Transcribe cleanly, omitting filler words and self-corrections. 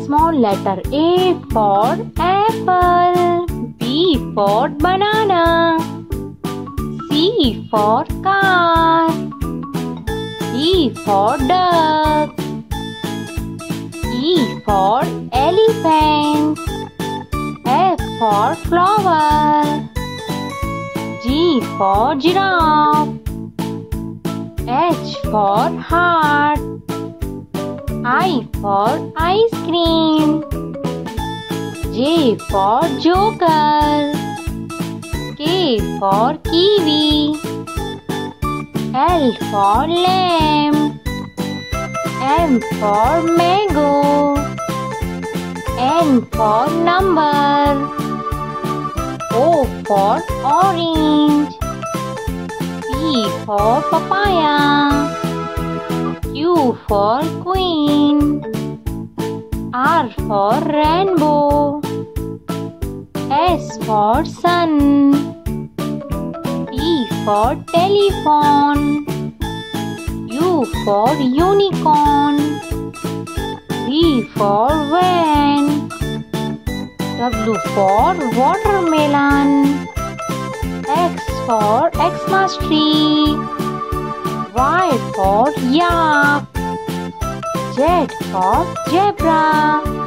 Small letter A for apple. B for banana. C for car. D for duck. E for elephant. F for flower. G for giraffe. H for heart. I for ice cream. J for joker. K for kiwi. L for lamb. M for mango. N for number. O for orange. P for papaya. Q for queen. R for rainbow. S for sun. T for telephone. U for unicorn. V for van. W for watermelon. X for Xmas tree. Y for yak. Z for zebra.